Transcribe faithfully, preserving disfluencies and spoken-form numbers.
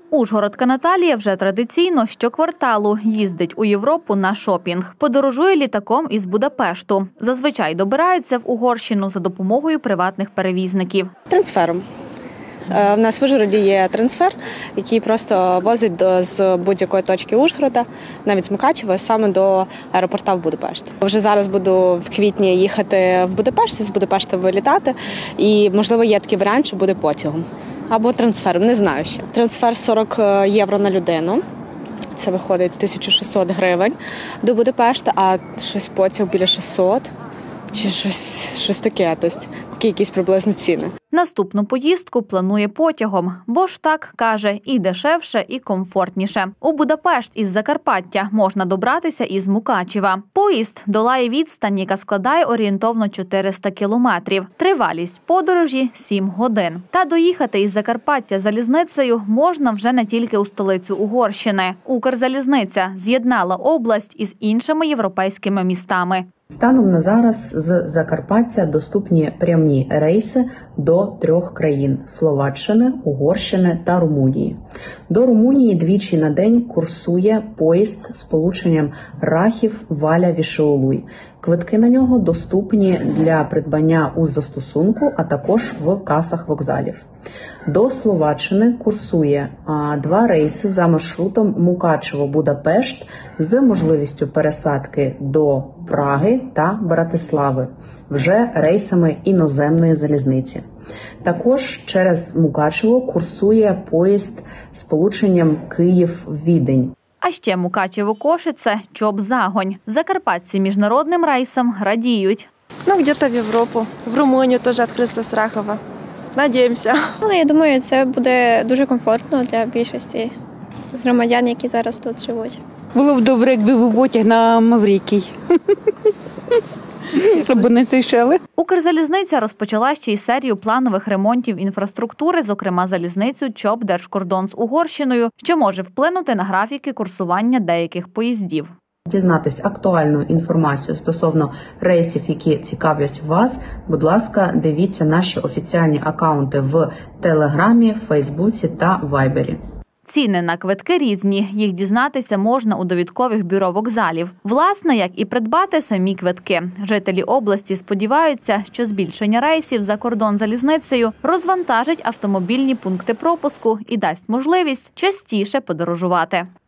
Ужгородка Наталія вже традиційно щокварталу їздить у Європу на шопінг. Подорожує літаком із Будапешту. Зазвичай добирається в Угорщину за допомогою приватних перевізників. Трансфером. У нас в Ужгороді є трансфер, який просто возить до, з будь-якої точки Ужгорода, навіть з Мукачева, саме до аеропорта в Будапешт. Вже зараз буду в квітні їхати в Будапешт, з Будапешта вилітати, і, можливо, є такий варіант, що буде потягом. Або трансфером, не знаю ще. Трансфер сорок євро на людину. Це виходить тисяча шістсот гривень до Будапешта, а щось потяг біля шістсот. Чи щось, щось таке, тобто такі якісь приблизно ціни. Наступну поїздку планує потягом, бо ж так, каже, і дешевше, і комфортніше. У Будапешт із Закарпаття можна добратися із Мукачева. Поїзд долає відстань, яка складає орієнтовно чотириста кілометрів. Тривалість подорожі – сім годин. Та доїхати із Закарпаття залізницею можна вже не тільки у столицю Угорщини. Укрзалізниця з'єднала область із іншими європейськими містами. Станом на зараз з Закарпаття доступні прямі рейси до трьох країн – Словаччини, Угорщини та Румунії. До Румунії двічі на день курсує поїзд з сполученням Рахів-Валя-Вішеолуй. Квитки на нього доступні для придбання у застосунку, а також в касах вокзалів. До Словаччини курсує а, два рейси за маршрутом Мукачево-Будапешт з можливістю пересадки до Праги та Братислави, вже рейсами іноземної залізниці. Також через Мукачево курсує поїзд з сполученням Київ-Відень. А ще Мукачево-Кошице, Чоп-Загонь. Закарпатці міжнародним рейсам радіють. Ну, где-то в Європу, в Румунію теж відкрився з Рахова. Надіємося. Але я думаю, це буде дуже комфортно для більшості з громадян, які зараз тут живуть. Було б добре, якби був потяг на Маврикій. Або на Сейшели. Укрзалізниця розпочала ще й серію планових ремонтів інфраструктури, зокрема залізницю Чоп-Держкордон з Угорщиною, що може вплинути на графіки курсування деяких поїздів. Дізнатись актуальну інформацію стосовно рейсів, які цікавлять вас, будь ласка, дивіться наші офіціальні акаунти в Телеграмі, Фейсбуці та Вайбері. Ціни на квитки різні, їх дізнатися можна у довідкових бюро вокзалів. Власне, як і придбати самі квитки. Жителі області сподіваються, що збільшення рейсів за кордон залізницею розвантажить автомобільні пункти пропуску і дасть можливість частіше подорожувати.